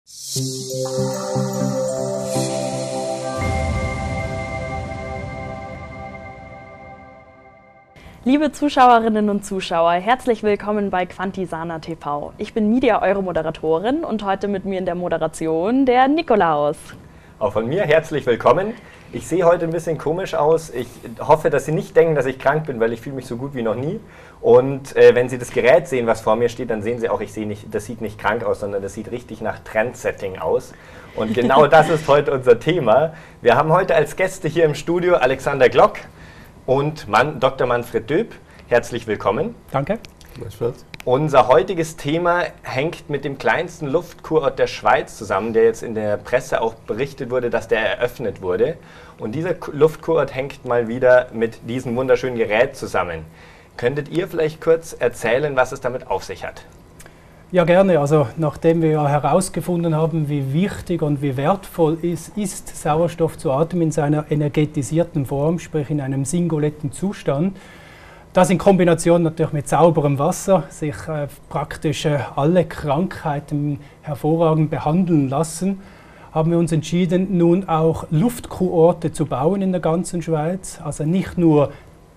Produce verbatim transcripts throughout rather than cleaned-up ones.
Liebe Zuschauerinnen und Zuschauer, herzlich willkommen bei Quantisana T V. Ich bin Midia, eure Moderatorin, und heute mit mir in der Moderation der Nikolaus. Auch von mir herzlich willkommen. Ich sehe heute ein bisschen komisch aus. Ich hoffe, dass Sie nicht denken, dass ich krank bin, weil ich fühle mich so gut wie noch nie. Und äh, wenn Sie das Gerät sehen, was vor mir steht, dann sehen Sie auch, ich sehe nicht, das sieht nicht krank aus, sondern das sieht richtig nach Trendsetting aus. Und genau das ist heute unser Thema. Wir haben heute als Gäste hier im Studio Alexander Glock und Mann, Doktor Manfred Döb. Herzlich willkommen. Danke. Unser heutiges Thema hängt mit dem kleinsten Luftkurort der Schweiz zusammen, der jetzt in der Presse auch berichtet wurde, dass der eröffnet wurde. Und dieser Luftkurort hängt mal wieder mit diesem wunderschönen Gerät zusammen. Könntet ihr vielleicht kurz erzählen, was es damit auf sich hat? Ja, gerne. Also nachdem wir ja herausgefunden haben, wie wichtig und wie wertvoll es ist, Sauerstoff zu atmen in seiner energetisierten Form, sprich in einem singuletten Zustand, das in Kombination natürlich mit sauberem Wasser sich äh, praktisch äh, alle Krankheiten hervorragend behandeln lassen, haben wir uns entschieden, nun auch Luftkurorte zu bauen in der ganzen Schweiz. Also nicht nur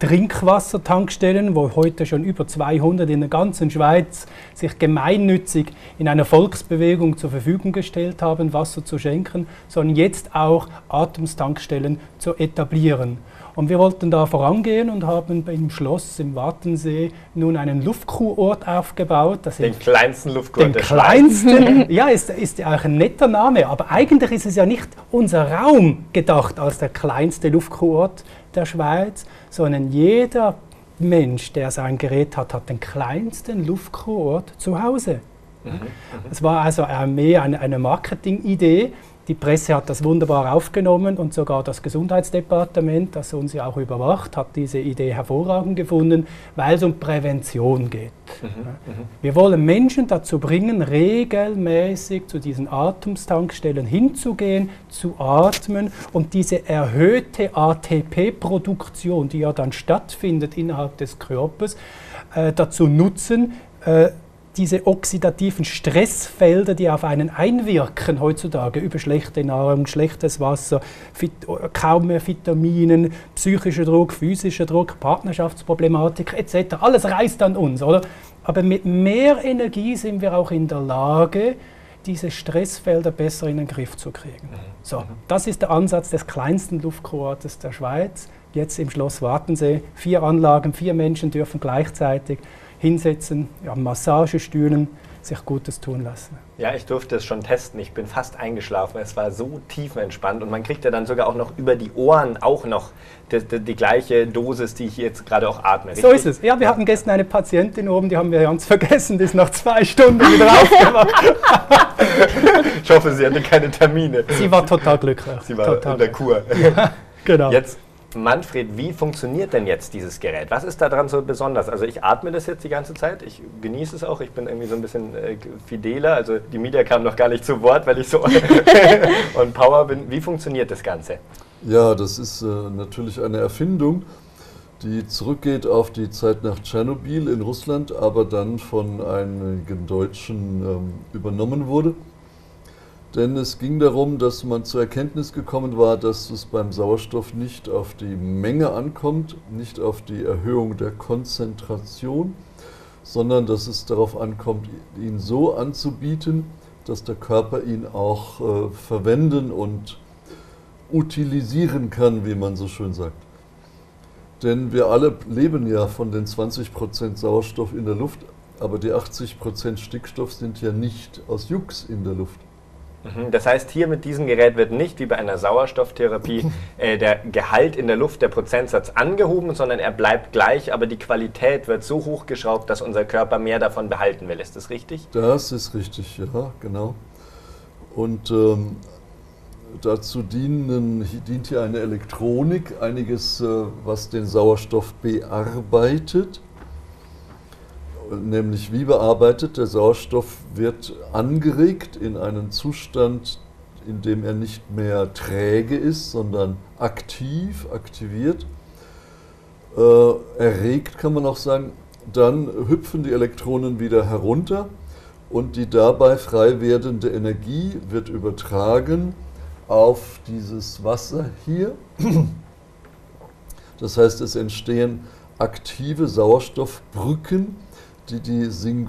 Trinkwassertankstellen, wo heute schon über zweihundert in der ganzen Schweiz sich gemeinnützig in einer Volksbewegung zur Verfügung gestellt haben, Wasser zu schenken, sondern jetzt auch Atemstankstellen zu etablieren. Und wir wollten da vorangehen und haben im Schloss im Wartensee nun einen Luftkurort aufgebaut. Das den kleinsten Luftkurort der kleinsten, ja, ist, ist ja auch ein netter Name, aber eigentlich ist es ja nicht unser Raum gedacht als der kleinste Luftkurort der Schweiz, sondern jeder Mensch, der sein Gerät hat, hat den kleinsten Luftkurort zu Hause. Es mhm, war also mehr eine, eine Marketingidee. Die Presse hat das wunderbar aufgenommen und sogar das Gesundheitsdepartement, das uns ja auch überwacht, hat diese Idee hervorragend gefunden, weil es um Prävention geht. Mhm, Wir wollen Menschen dazu bringen, regelmäßig zu diesen Atemstankstellen hinzugehen, zu atmen und diese erhöhte A T P-Produktion, die ja dann stattfindet innerhalb des Körpers, äh, dazu nutzen, äh, diese oxidativen Stressfelder, die auf einen einwirken heutzutage über schlechte Nahrung, schlechtes Wasser, kaum mehr Vitaminen, psychischer Druck, physischer Druck, Partnerschaftsproblematik et cetera. Alles reißt an uns, oder? Aber mit mehr Energie sind wir auch in der Lage, diese Stressfelder besser in den Griff zu kriegen. So, das ist der Ansatz des kleinsten Luftkurortes der Schweiz, jetzt im Schloss Wartensee. Vier Anlagen, vier Menschen dürfen gleichzeitig hinsetzen, ja, Massagestühlen, sich Gutes tun lassen. Ja, ich durfte es schon testen. Ich bin fast eingeschlafen. Es war so tiefenentspannt und man kriegt ja dann sogar auch noch über die Ohren auch noch die, die, die gleiche Dosis, die ich jetzt gerade auch atme. Richtig? So ist es. Ja, wir hatten gestern eine Patientin oben, die haben wir ganz vergessen, die ist nach zwei Stunden wieder aufgewacht. Ich hoffe, sie hatte keine Termine. Sie war total glücklich. Sie war total in der Kur. Ja, genau. Jetzt, Manfred, wie funktioniert denn jetzt dieses Gerät? Was ist daran so besonders? Also ich atme das jetzt die ganze Zeit, ich genieße es auch, ich bin irgendwie so ein bisschen äh, fideler, also die Media kam noch gar nicht zu Wort, weil ich so on Power bin. Wie funktioniert das Ganze? Ja, das ist äh, natürlich eine Erfindung, die zurückgeht auf die Zeit nach Tschernobyl in Russland, aber dann von einigen Deutschen ähm, übernommen wurde. Denn es ging darum, dass man zur Erkenntnis gekommen war, dass es beim Sauerstoff nicht auf die Menge ankommt, nicht auf die Erhöhung der Konzentration, sondern dass es darauf ankommt, ihn so anzubieten, dass der Körper ihn auch äh, verwenden und utilisieren kann, wie man so schön sagt. Denn wir alle leben ja von den zwanzig Prozent Sauerstoff in der Luft, aber die achtzig Prozent Stickstoff sind ja nicht aus Jux in der Luft. Das heißt, hier mit diesem Gerät wird nicht wie bei einer Sauerstofftherapie äh, der Gehalt in der Luft, der Prozentsatz angehoben, sondern er bleibt gleich, aber die Qualität wird so hochgeschraubt, dass unser Körper mehr davon behalten will. Ist das richtig? Das ist richtig, ja, genau. Und ähm, dazu dienen, dient hier eine Elektronik, einiges, äh, was den Sauerstoff bearbeitet. Nämlich wie bearbeitet? Der Sauerstoff wird angeregt in einen Zustand, in dem er nicht mehr träge ist, sondern aktiv, aktiviert. Äh, erregt kann man auch sagen. Dann hüpfen die Elektronen wieder herunter und die dabei frei werdende Energie wird übertragen auf dieses Wasser hier. Das heißt, es entstehen aktive Sauerstoffbrücken, die die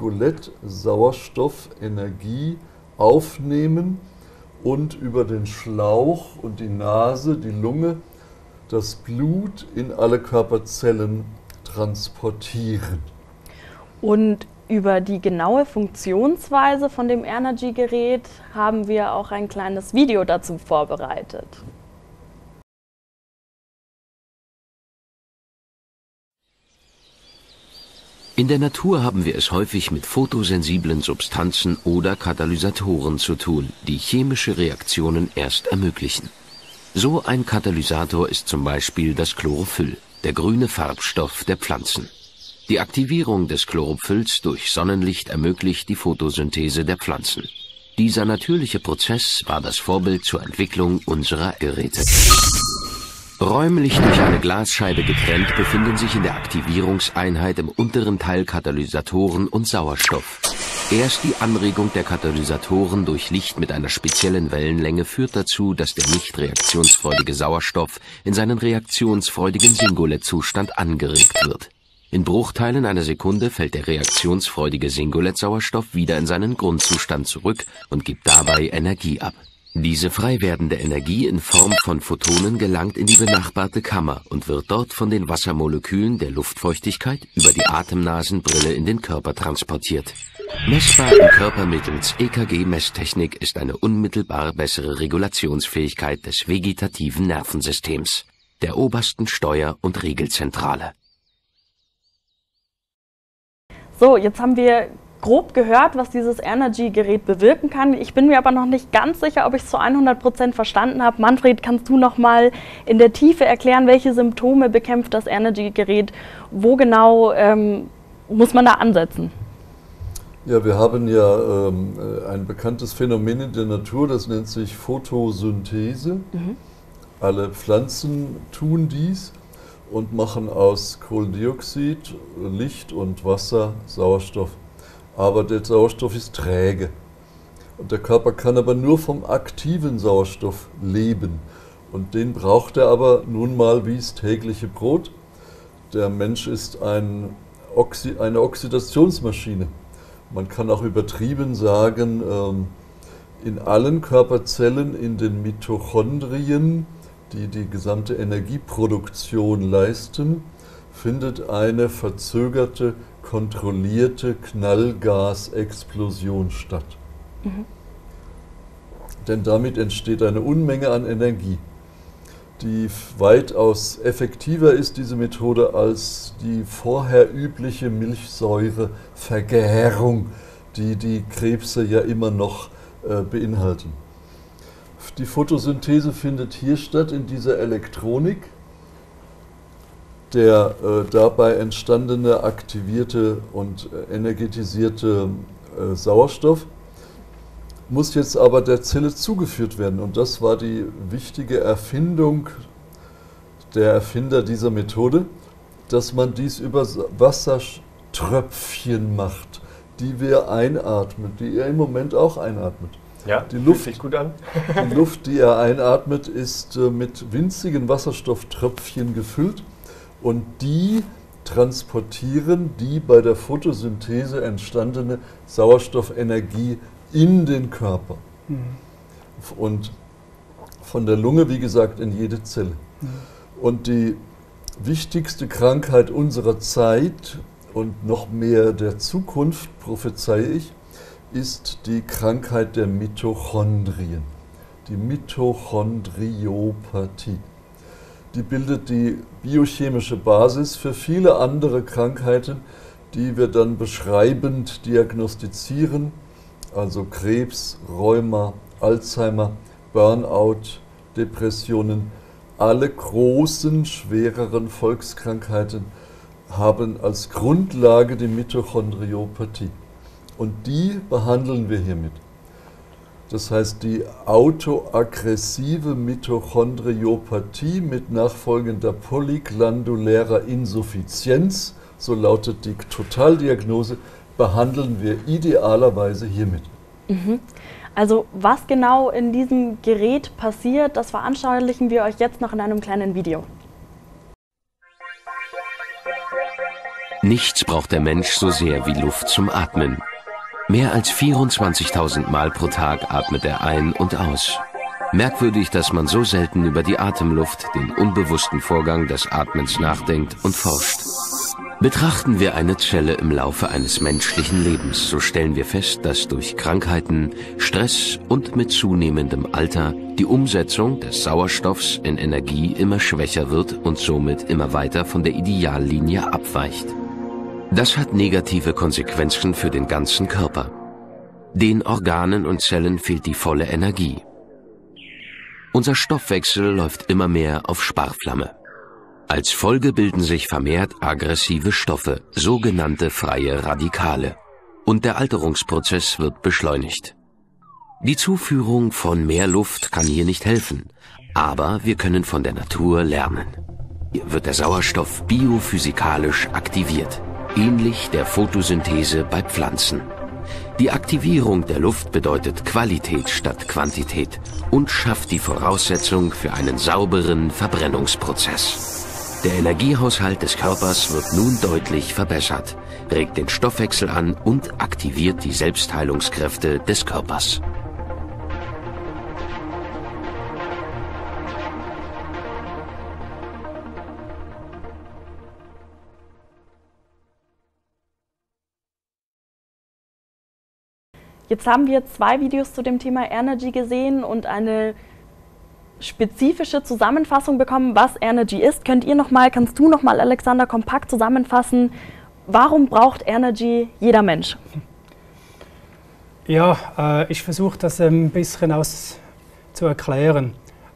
Singulett-Sauerstoffenergie aufnehmen und über den Schlauch und die Nase, die Lunge, das Blut in alle Körperzellen transportieren. Und über die genaue Funktionsweise von dem Energy-Gerät haben wir auch ein kleines Video dazu vorbereitet. In der Natur haben wir es häufig mit photosensiblen Substanzen oder Katalysatoren zu tun, die chemische Reaktionen erst ermöglichen. So ein Katalysator ist zum Beispiel das Chlorophyll, der grüne Farbstoff der Pflanzen. Die Aktivierung des Chlorophylls durch Sonnenlicht ermöglicht die Photosynthese der Pflanzen. Dieser natürliche Prozess war das Vorbild zur Entwicklung unserer Geräte. Räumlich durch eine Glasscheibe getrennt befinden sich in der Aktivierungseinheit im unteren Teil Katalysatoren und Sauerstoff. Erst die Anregung der Katalysatoren durch Licht mit einer speziellen Wellenlänge führt dazu, dass der nicht reaktionsfreudige Sauerstoff in seinen reaktionsfreudigen Singulett-Zustand angeregt wird. In Bruchteilen einer Sekunde fällt der reaktionsfreudige Singulett-Sauerstoff wieder in seinen Grundzustand zurück und gibt dabei Energie ab. Diese frei werdende Energie in Form von Photonen gelangt in die benachbarte Kammer und wird dort von den Wassermolekülen der Luftfeuchtigkeit über die Atemnasenbrille in den Körper transportiert. Messbar im Körper mittels E K G-Messtechnik ist eine unmittelbar bessere Regulationsfähigkeit des vegetativen Nervensystems, der obersten Steuer- und Regelzentrale. So, jetzt haben wir grob gehört, was dieses Energy-Gerät bewirken kann. Ich bin mir aber noch nicht ganz sicher, ob ich es zu hundert Prozent verstanden habe. Manfred, kannst du noch mal in der Tiefe erklären, welche Symptome bekämpft das Energy-Gerät? Wo genau ähm, muss man da ansetzen? Ja, wir haben ja ähm, ein bekanntes Phänomen in der Natur, das nennt sich Photosynthese. Mhm. Alle Pflanzen tun dies und machen aus Kohlendioxid, Licht und Wasser Sauerstoff. Aber der Sauerstoff ist träge. Und der Körper kann aber nur vom aktiven Sauerstoff leben. Und den braucht er aber nun mal wie das tägliche Brot. Der Mensch ist ein Oxi- eine Oxidationsmaschine. Man kann auch übertrieben sagen, in allen Körperzellen, in den Mitochondrien, die die gesamte Energieproduktion leisten, findet eine verzögerte, kontrollierte Knallgasexplosion statt. Mhm. Denn damit entsteht eine Unmenge an Energie, die weitaus effektiver ist, diese Methode, als die vorher übliche Milchsäurevergärung, die die Krebse ja immer noch äh, beinhalten. Die Photosynthese findet hier statt, in dieser Elektronik. Der äh, dabei entstandene, aktivierte und äh, energetisierte äh, Sauerstoff muss jetzt aber der Zelle zugeführt werden. Und das war die wichtige Erfindung der Erfinder dieser Methode, dass man dies über Wassertröpfchen macht, die wir einatmen, die ihr im Moment auch einatmet. Ja, die Luft, fühlt sich gut an. Die Luft, die er einatmet, ist äh, mit winzigen Wasserstofftröpfchen gefüllt. Und die transportieren die bei der Photosynthese entstandene Sauerstoffenergie in den Körper. Mhm. Und von der Lunge, wie gesagt, in jede Zelle. Mhm. Und die wichtigste Krankheit unserer Zeit und noch mehr der Zukunft, prophezeie ich, ist die Krankheit der Mitochondrien, die Mitochondriopathie. Die bildet die biochemische Basis für viele andere Krankheiten, die wir dann beschreibend diagnostizieren, also Krebs, Rheuma, Alzheimer, Burnout, Depressionen. Alle großen, schwereren Volkskrankheiten haben als Grundlage die Mitochondriopathie. Und die behandeln wir hiermit. Das heißt, die autoaggressive Mitochondriopathie mit nachfolgender polyglandulärer Insuffizienz, so lautet die Totaldiagnose, behandeln wir idealerweise hiermit. Mhm. Also was genau in diesem Gerät passiert, das veranschaulichen wir euch jetzt noch in einem kleinen Video. Nichts braucht der Mensch so sehr wie Luft zum Atmen. Mehr als vierundzwanzigtausend Mal pro Tag atmet er ein und aus. Merkwürdig, dass man so selten über die Atemluft, den unbewussten Vorgang des Atmens, nachdenkt und forscht. Betrachten wir eine Zelle im Laufe eines menschlichen Lebens, so stellen wir fest, dass durch Krankheiten, Stress und mit zunehmendem Alter die Umsetzung des Sauerstoffs in Energie immer schwächer wird und somit immer weiter von der Ideallinie abweicht. Das hat negative Konsequenzen für den ganzen Körper. Den Organen und Zellen fehlt die volle Energie. Unser Stoffwechsel läuft immer mehr auf Sparflamme. Als Folge bilden sich vermehrt aggressive Stoffe, sogenannte freie Radikale. Und der Alterungsprozess wird beschleunigt. Die Zuführung von mehr Luft kann hier nicht helfen, aber wir können von der Natur lernen. Hier wird der Sauerstoff biophysikalisch aktiviert, ähnlich der Photosynthese bei Pflanzen. Die Aktivierung der Luft bedeutet Qualität statt Quantität und schafft die Voraussetzung für einen sauberen Verbrennungsprozess. Der Energiehaushalt des Körpers wird nun deutlich verbessert, regt den Stoffwechsel an und aktiviert die Selbstheilungskräfte des Körpers. Jetzt haben wir zwei Videos zu dem Thema Energy gesehen und eine spezifische Zusammenfassung bekommen, was Energy ist. Könnt ihr noch mal, kannst du noch mal, Alexander, kompakt zusammenfassen, warum braucht Energy jeder Mensch? Ja, äh, ich versuche das ein bisschen aus zu erklären.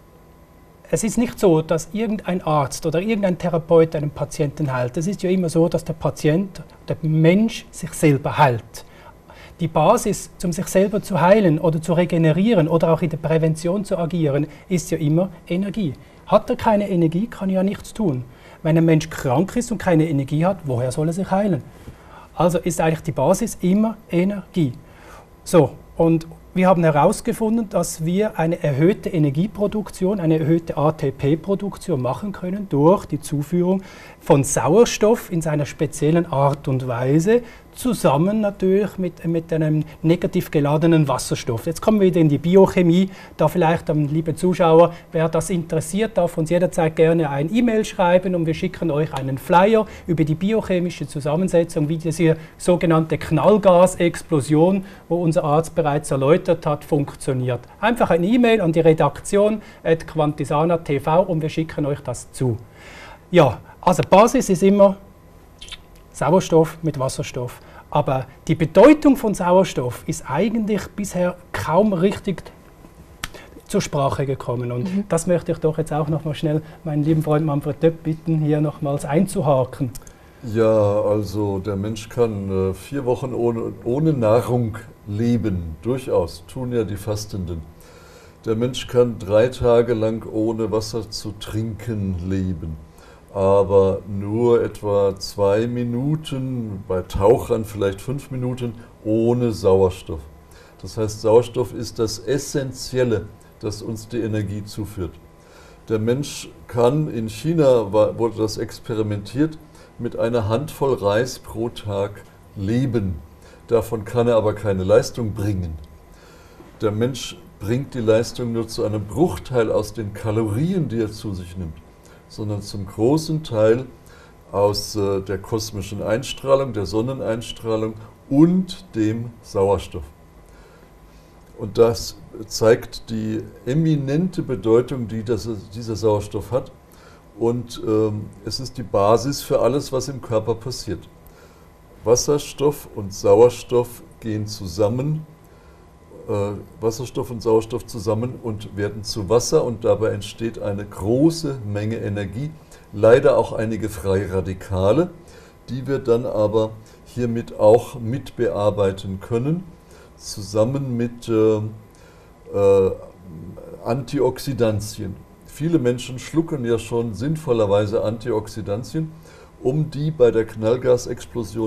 Es ist nicht so, dass irgendein Arzt oder irgendein Therapeut einen Patienten heilt. Es ist ja immer so, dass der Patient, der Mensch sich selber heilt. Die Basis, um sich selber zu heilen oder zu regenerieren oder auch in der Prävention zu agieren, ist ja immer Energie. Hat er keine Energie, kann er ja nichts tun. Wenn ein Mensch krank ist und keine Energie hat, woher soll er sich heilen? Also ist eigentlich die Basis immer Energie. So, und wir haben herausgefunden, dass wir eine erhöhte Energieproduktion, eine erhöhte A T P-Produktion machen können durch die Zuführung von Sauerstoff in seiner speziellen Art und Weise, zusammen natürlich mit, mit einem negativ geladenen Wasserstoff. Jetzt kommen wir wieder in die Biochemie. Da vielleicht, ähm, liebe Zuschauer, wer das interessiert, darf uns jederzeit gerne ein E-Mail schreiben und wir schicken euch einen Flyer über die biochemische Zusammensetzung, wie diese sogenannte Knallgasexplosion, wo unser Arzt bereits erläutert hat, funktioniert. Einfach eine E-Mail an die Redaktion at quantisana punkt t v und wir schicken euch das zu. Ja, also Basis ist immer Sauerstoff mit Wasserstoff. Aber die Bedeutung von Sauerstoff ist eigentlich bisher kaum richtig zur Sprache gekommen. Und mhm. das möchte ich doch jetzt auch noch mal schnell meinen lieben Freund Manfred Döpp bitten, hier nochmals einzuhaken. Ja, also der Mensch kann äh, vier Wochen ohne, ohne Nahrung leben. Durchaus, tun ja die Fastenden. Der Mensch kann drei Tage lang ohne Wasser zu trinken leben. Aber nur etwa zwei Minuten, bei Tauchern vielleicht fünf Minuten, ohne Sauerstoff. Das heißt, Sauerstoff ist das Essentielle, das uns die Energie zuführt. Der Mensch kann, in China wurde das experimentiert, mit einer Handvoll Reis pro Tag leben. Davon kann er aber keine Leistung bringen. Der Mensch bringt die Leistung nur zu einem Bruchteil aus den Kalorien, die er zu sich nimmt, sondern zum großen Teil aus äh, der kosmischen Einstrahlung, der Sonneneinstrahlung und dem Sauerstoff. Und das zeigt die eminente Bedeutung, die das, dieser Sauerstoff hat. Und ähm, es ist die Basis für alles, was im Körper passiert. Wasserstoff und Sauerstoff gehen zusammen, äh, Wasserstoff und Sauerstoff zusammen und werden zu Wasser und dabei entsteht eine große Menge Energie, leider auch einige freie Radikale, die wir dann aber hiermit auch mitbearbeiten können, zusammen mit äh, äh, Antioxidantien. Viele Menschen schlucken ja schon sinnvollerweise Antioxidantien, um die bei der Knallgasexplosion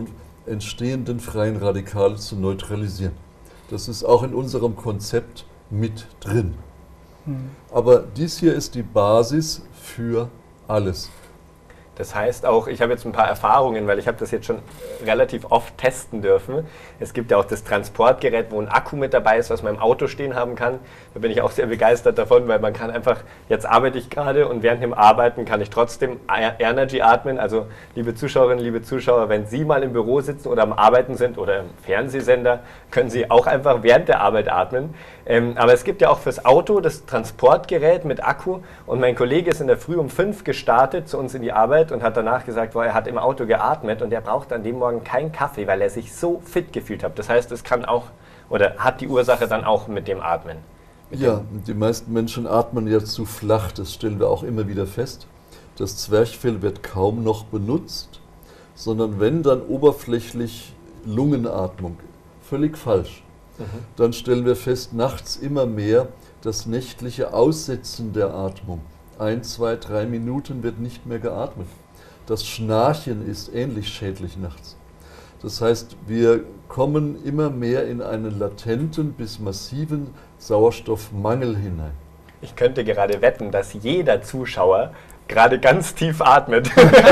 entstehenden freien Radikale zu neutralisieren. Das ist auch in unserem Konzept mit drin. Hm. Aber dies hier ist die Basis für alles. Das heißt auch, ich habe jetzt ein paar Erfahrungen, weil ich habe das jetzt schon relativ oft testen dürfen. Es gibt ja auch das Transportgerät, wo ein Akku mit dabei ist, was man im Auto stehen haben kann. Da bin ich auch sehr begeistert davon, weil man kann einfach, jetzt arbeite ich gerade und während dem Arbeiten kann ich trotzdem Energy atmen. Also liebe Zuschauerinnen, liebe Zuschauer, wenn Sie mal im Büro sitzen oder am Arbeiten sind oder im Fernsehsender, können Sie auch einfach während der Arbeit atmen. Ähm, aber es gibt ja auch fürs Auto das Transportgerät mit Akku und mein Kollege ist in der Früh um fünf gestartet zu uns in die Arbeit und hat danach gesagt, boah, er hat im Auto geatmet und er braucht an dem Morgen keinen Kaffee, weil er sich so fit gefühlt hat. Das heißt, es kann auch oder hat die Ursache dann auch mit dem Atmen. Mit ja, dem die meisten Menschen atmen ja zu flach, das stellen wir auch immer wieder fest. Das Zwerchfell wird kaum noch benutzt, sondern wenn, dann oberflächlich Lungenatmung. Völlig falsch. Mhm. Dann stellen wir fest, nachts immer mehr das nächtliche Aussetzen der Atmung. Ein, zwei, drei Minuten wird nicht mehr geatmet. Das Schnarchen ist ähnlich schädlich nachts. Das heißt, wir kommen immer mehr in einen latenten bis massiven Sauerstoffmangel hinein. Ich könnte gerade wetten, dass jeder Zuschauer gerade ganz tief atmet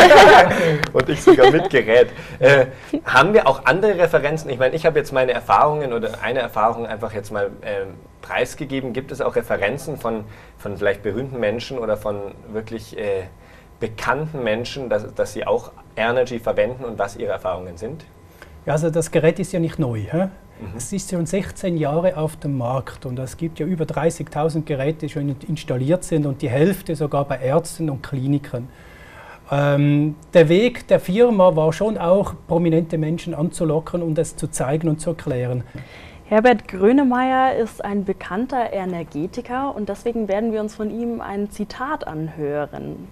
und ich sogar mit Gerät. Äh, haben wir auch andere Referenzen? Ich meine, ich habe jetzt meine Erfahrungen oder eine Erfahrung einfach jetzt mal äh, preisgegeben. Gibt es auch Referenzen von, von vielleicht berühmten Menschen oder von wirklich äh, bekannten Menschen, dass, dass sie auch Energy verwenden und was ihre Erfahrungen sind? Ja, also das Gerät ist ja nicht neu. Hä? Mhm. Es ist schon sechzehn Jahre auf dem Markt und es gibt ja über dreißigtausend Geräte, die schon installiert sind und die Hälfte sogar bei Ärzten und Kliniken. Ähm, der Weg der Firma war schon auch, prominente Menschen anzulocken und es zu zeigen und zu erklären. Herbert Grönemeyer ist ein bekannter Energetiker und deswegen werden wir uns von ihm ein Zitat anhören.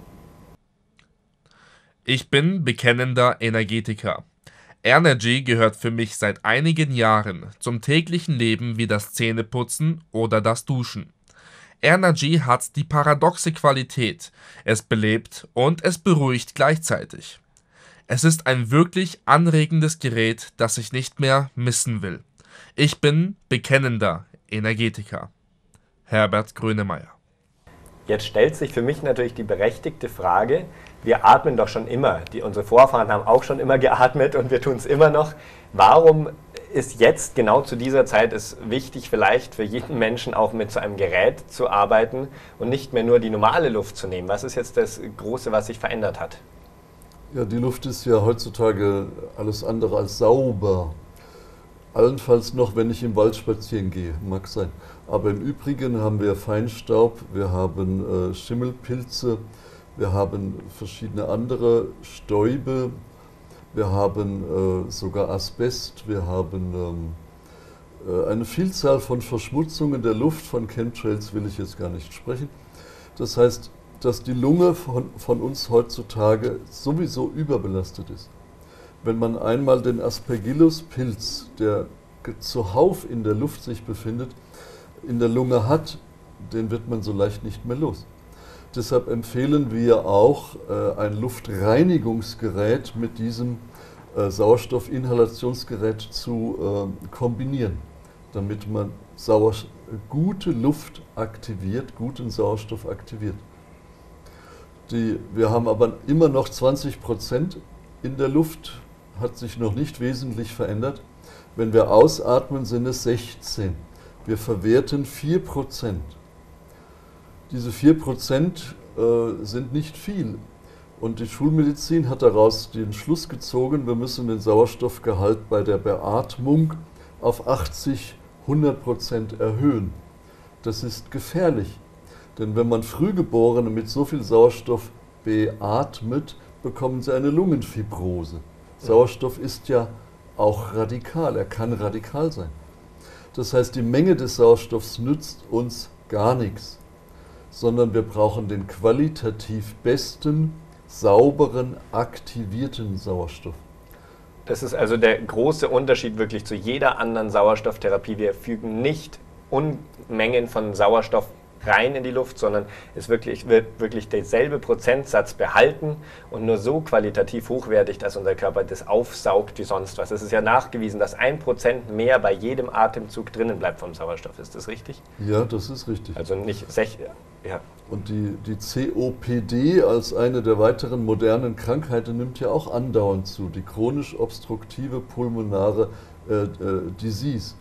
Ich bin bekennender Energetiker. Energy gehört für mich seit einigen Jahren zum täglichen Leben wie das Zähneputzen oder das Duschen. Energy hat die paradoxe Qualität, es belebt und es beruhigt gleichzeitig. Es ist ein wirklich anregendes Gerät, das ich nicht mehr missen will. Ich bin bekennender Energetiker. Herbert Grönemeyer. Jetzt stellt sich für mich natürlich die berechtigte Frage, wir atmen doch schon immer, die, unsere Vorfahren haben auch schon immer geatmet und wir tun es immer noch. Warum ist jetzt genau zu dieser Zeit es wichtig, vielleicht für jeden Menschen auch mit so einem Gerät zu arbeiten und nicht mehr nur die normale Luft zu nehmen? Was ist jetzt das Große, was sich verändert hat? Ja, die Luft ist ja heutzutage alles andere als sauber. Allenfalls noch, wenn ich im Wald spazieren gehe, mag sein. Aber im Übrigen haben wir Feinstaub, wir haben äh, Schimmelpilze, wir haben verschiedene andere Stäube, wir haben äh, sogar Asbest, wir haben ähm, äh, eine Vielzahl von Verschmutzungen der Luft, von Chemtrails will ich jetzt gar nicht sprechen. Das heißt, dass die Lunge von, von uns heutzutage sowieso überbelastet ist. Wenn man einmal den Aspergillus-Pilz, der zuhauf in der Luft sich befindet, in der Lunge hat, den wird man so leicht nicht mehr los. Deshalb empfehlen wir auch äh, ein Luftreinigungsgerät mit diesem äh, Sauerstoffinhalationsgerät zu äh, kombinieren, damit man Sauerst- gute Luft aktiviert, guten Sauerstoff aktiviert. Die, wir haben aber immer noch zwanzig Prozent in der Luft, hat sich noch nicht wesentlich verändert. Wenn wir ausatmen, sind es sechzehn. Wir verwerten vier Prozent. Diese vier Prozent äh, sind nicht viel. Und die Schulmedizin hat daraus den Schluss gezogen, wir müssen den Sauerstoffgehalt bei der Beatmung auf achtzig, hundert Prozent erhöhen. Das ist gefährlich. Denn wenn man Frühgeborene mit so viel Sauerstoff beatmet, bekommen sie eine Lungenfibrose. Sauerstoff ist ja auch radikal, er kann radikal sein. Das heißt, die Menge des Sauerstoffs nützt uns gar nichts, sondern wir brauchen den qualitativ besten, sauberen, aktivierten Sauerstoff. Das ist also der große Unterschied wirklich zu jeder anderen Sauerstofftherapie. Wir fügen nicht Unmengen von Sauerstoff rein in die Luft, sondern es wirklich, wird wirklich derselbe Prozentsatz behalten und nur so qualitativ hochwertig, dass unser Körper das aufsaugt wie sonst was. Es ist ja nachgewiesen, dass ein Prozent mehr bei jedem Atemzug drinnen bleibt vom Sauerstoff. Ist das richtig? Ja, das ist richtig. Also nicht sech, ja. Und die, die C O P D als eine der weiteren modernen Krankheiten nimmt ja auch andauernd zu, die chronisch obstruktive pulmonare äh, äh, Disease.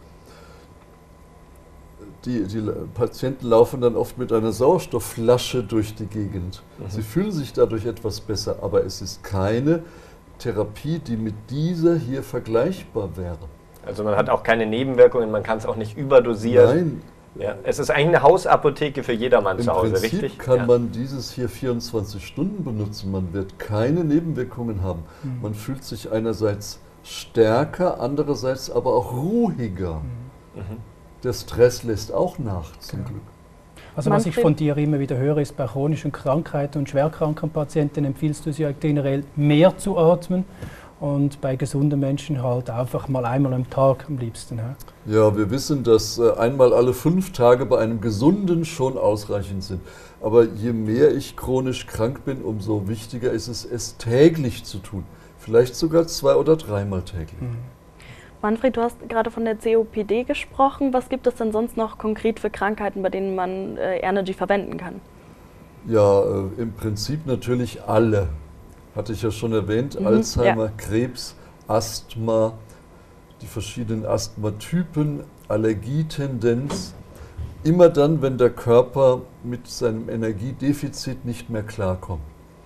Die, die Patienten laufen dann oft mit einer Sauerstoffflasche durch die Gegend. Mhm. Sie fühlen sich dadurch etwas besser, aber es ist keine Therapie, die mit dieser hier vergleichbar wäre. Also man hat auch keine Nebenwirkungen, man kann es auch nicht überdosieren. Nein. Ja, es ist eigentlich eine Hausapotheke für jedermann Im zu Hause, Prinzip richtig? kann ja. man dieses hier vierundzwanzig Stunden benutzen. Man wird keine Nebenwirkungen haben. Mhm. Man fühlt sich einerseits stärker, andererseits aber auch ruhiger. Mhm. Der Stress lässt auch nach, zum ja. Glück. Also was ich von dir immer wieder höre, ist, bei chronischen Krankheiten und schwerkranken Patienten empfiehlst du sie generell mehr zu atmen. Und bei gesunden Menschen halt einfach mal einmal am Tag am liebsten. Ja, ja wir wissen, dass äh, einmal alle fünf Tage bei einem Gesunden schon ausreichend sind. Aber je mehr ich chronisch krank bin, umso wichtiger ist es, es täglich zu tun. Vielleicht sogar zwei- oder dreimal täglich. Mhm. Manfred, du hast gerade von der C O P D gesprochen. Was gibt es denn sonst noch konkret für Krankheiten, bei denen man äh, Airnergy verwenden kann? Ja, äh, im Prinzip natürlich alle. Hatte ich ja schon erwähnt, mhm, Alzheimer, ja. Krebs, Asthma, die verschiedenen Asthmatypen, Allergietendenz. Immer dann, wenn der Körper mit seinem Energiedefizit nicht mehr klarkommt.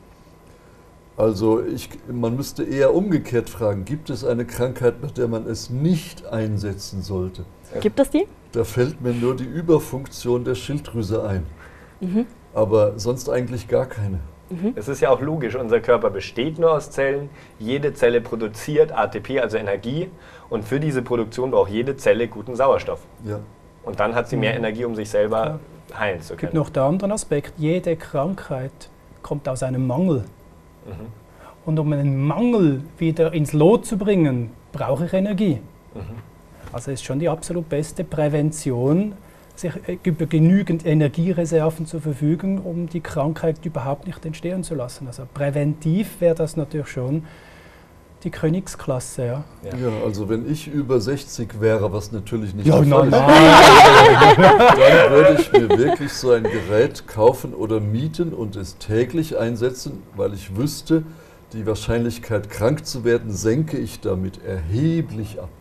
Also ich, man müsste eher umgekehrt fragen, gibt es eine Krankheit, bei der man es nicht einsetzen sollte? Gibt es die? Da fällt mir nur die Überfunktion der Schilddrüse ein. Mhm. Aber sonst eigentlich gar keine. Mhm. Es ist ja auch logisch, unser Körper besteht nur aus Zellen, jede Zelle produziert A T P, also Energie, und für diese Produktion braucht jede Zelle guten Sauerstoff. Ja. Und dann hat sie mehr Energie, um sich selber ja. heilen zu können. Es gibt noch den anderen Aspekt, jede Krankheit kommt aus einem Mangel. Mhm. Und um einen Mangel wieder ins Lot zu bringen, brauche ich Energie. Mhm. Also ist schon die absolut beste Prävention, sich über genügend Energiereserven zur Verfügung, um die Krankheit überhaupt nicht entstehen zu lassen. Also präventiv wäre das natürlich schon die Königsklasse. Ja, ja. ja also wenn ich über sechzig wäre, was natürlich nicht ja, der Fall ist, dann würde ich mir wirklich so ein Gerät kaufen oder mieten und es täglich einsetzen, weil ich wüsste, die Wahrscheinlichkeit krank zu werden, senke ich damit erheblich ab.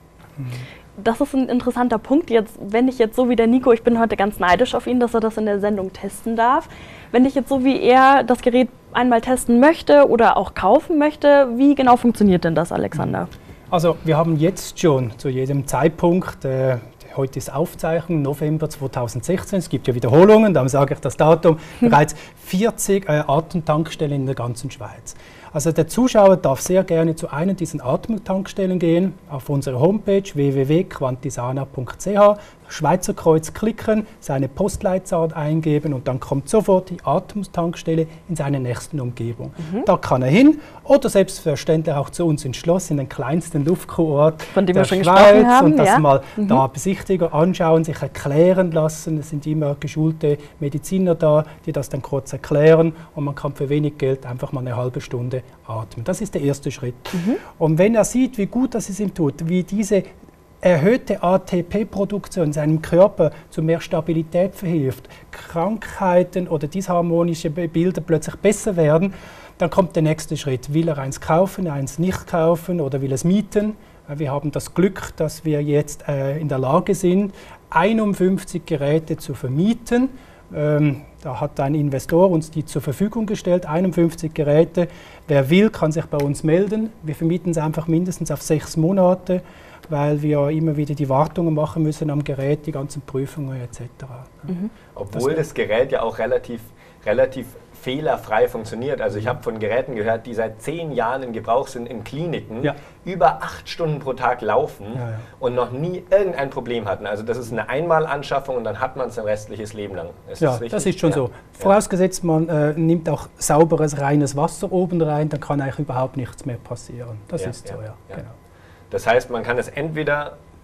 Das ist ein interessanter Punkt. Jetzt, wenn ich jetzt so wie der Nico, ich bin heute ganz neidisch auf ihn, dass er das in der Sendung testen darf. Wenn ich jetzt so wie er das Gerät einmal testen möchte oder auch kaufen möchte, wie genau funktioniert denn das, Alexander? Also wir haben jetzt schon zu jedem Zeitpunkt, äh, heute ist Aufzeichnung, November zweitausendsechzehn, es gibt ja Wiederholungen, darum sage ich das Datum, bereits vierzig äh, Atemtankstellen in der ganzen Schweiz. Also der Zuschauer darf sehr gerne zu einer dieser Atemtankstellen gehen, auf unsere Homepage w w w punkt quantisana punkt c h, Schweizer Kreuz klicken, seine Postleitzahl eingeben und dann kommt sofort die Atemtankstelle in seiner nächsten Umgebung. Mhm. Da kann er hin oder selbstverständlich auch zu uns ins Schloss, in den kleinsten Luftkurort von dem der wir schon Schweiz gesprochen haben, und das ja. mal mhm. da besichtigen, anschauen, sich erklären lassen. Es sind immer geschulte Mediziner da, die das dann kurz erklären und man kann für wenig Geld einfach mal eine halbe Stunde atmen. Das ist der erste Schritt. Mhm. Und wenn er sieht, wie gut das es ihm tut, wie diese erhöhte A T P-Produktion seinem Körper zu mehr Stabilität verhilft, Krankheiten oder disharmonische Bilder plötzlich besser werden, dann kommt der nächste Schritt. Will er eins kaufen, eins nicht kaufen oder will er es mieten? Wir haben das Glück, dass wir jetzt äh, in der Lage sind, einundfünfzig Geräte zu vermieten. Ähm, da hat ein Investor uns die zur Verfügung gestellt, einundfünfzig Geräte. Wer will, kann sich bei uns melden. Wir vermieten es einfach mindestens auf sechs Monate, weil wir immer wieder die Wartungen machen müssen am Gerät, die ganzen Prüfungen et cetera. Mhm. Obwohl das, das Gerät ja auch relativ, relativ fehlerfrei funktioniert. Also ich habe von Geräten gehört, die seit zehn Jahren in Gebrauch sind in Kliniken, ja. über acht Stunden pro Tag laufen ja, ja. und noch nie irgendein Problem hatten. Also das ist eine Einmalanschaffung und dann hat man es ein restliches Leben lang. Ist ja, das richtig? Das ist schon ja. so. Vorausgesetzt, man äh, nimmt auch sauberes, reines Wasser oben rein, dann kann eigentlich überhaupt nichts mehr passieren. Das ja, ist so, ja, ja. ja. Genau. Das heißt, man kann es entweder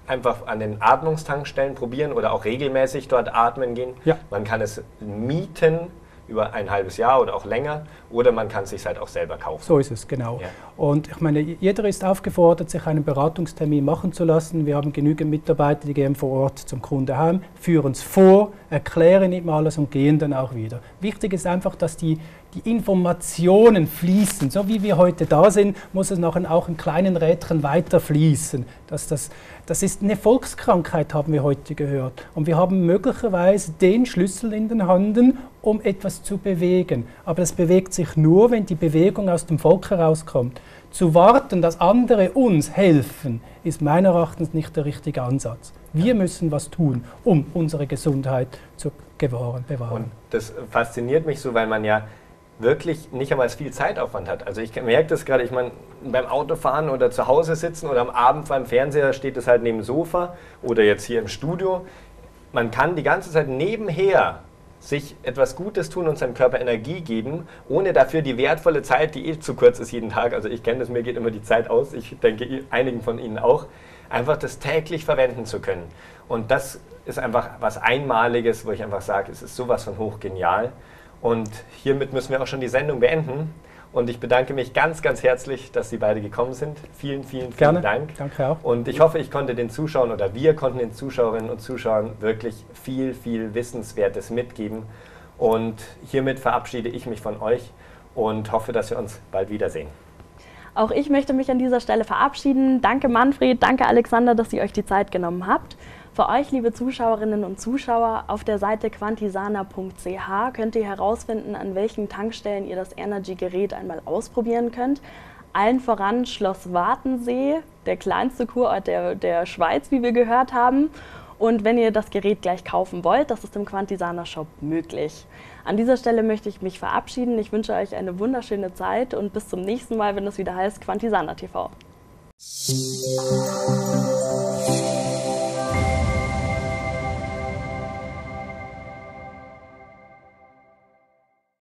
einfach an den Atmungstankstellen probieren oder auch regelmäßig dort atmen gehen. Ja. Man kann es mieten über ein halbes Jahr oder auch länger, oder man kann es sich halt auch selber kaufen. So ist es, genau. Ja. Und ich meine, jeder ist aufgefordert, sich einen Beratungstermin machen zu lassen. Wir haben genügend Mitarbeiter, die gehen vor Ort zum Kunde heim, führen es vor, erklären ihm alles und gehen dann auch wieder. Wichtig ist einfach, dass die, die Informationen fließen. So wie wir heute da sind, muss es nachher auch in kleinen Rädchen weiter fließen. Dass das, das ist eine Volkskrankheit, haben wir heute gehört. Und wir haben möglicherweise den Schlüssel in den Händen, um etwas zu bewegen. Aber das bewegt sich nur, wenn die Bewegung aus dem Volk herauskommt. Zu warten, dass andere uns helfen, ist meiner Erachtens nicht der richtige Ansatz. Wir müssen was tun, um unsere Gesundheit zu bewahren. Und das fasziniert mich so, weil man ja wirklich nicht einmal viel Zeitaufwand hat. Also ich merke das gerade, ich meine, beim Autofahren oder zu Hause sitzen oder am Abend beim Fernseher steht es halt neben dem Sofa oder jetzt hier im Studio. Man kann die ganze Zeit nebenher sich etwas Gutes tun und seinem Körper Energie geben, ohne dafür die wertvolle Zeit, die eh zu kurz ist jeden Tag, also ich kenne das, mir geht immer die Zeit aus, ich denke einigen von Ihnen auch, einfach das täglich verwenden zu können. Und das ist einfach was Einmaliges, wo ich einfach sage, es ist sowas von hochgenial. Und hiermit müssen wir auch schon die Sendung beenden. Und ich bedanke mich ganz, ganz herzlich, dass Sie beide gekommen sind. Vielen, vielen, vielen Gerne. Dank. Danke auch. Und ich hoffe, ich konnte den Zuschauern oder wir konnten den Zuschauerinnen und Zuschauern wirklich viel, viel Wissenswertes mitgeben. Und hiermit verabschiede ich mich von euch und hoffe, dass wir uns bald wiedersehen. Auch ich möchte mich an dieser Stelle verabschieden. Danke Manfred, danke Alexander, dass ihr euch die Zeit genommen habt. Für euch, liebe Zuschauerinnen und Zuschauer, auf der Seite quantisana punkt c h könnt ihr herausfinden, an welchen Tankstellen ihr das Energy-Gerät einmal ausprobieren könnt. Allen voran Schloss Wartensee, der kleinste Kurort der, der Schweiz, wie wir gehört haben. Und wenn ihr das Gerät gleich kaufen wollt, das ist im Quantisana Shop möglich. An dieser Stelle möchte ich mich verabschieden. Ich wünsche euch eine wunderschöne Zeit und bis zum nächsten Mal, wenn es wieder heißt Quantisana T V.